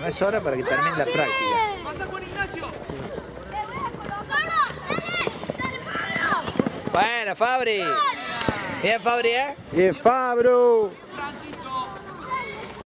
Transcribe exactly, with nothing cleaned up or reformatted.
es hora para que termine la práctica. ¡Pasa Juan Ignacio! Bueno, Fabri. Bien, Fabri, ¿eh? Bien, Fabro.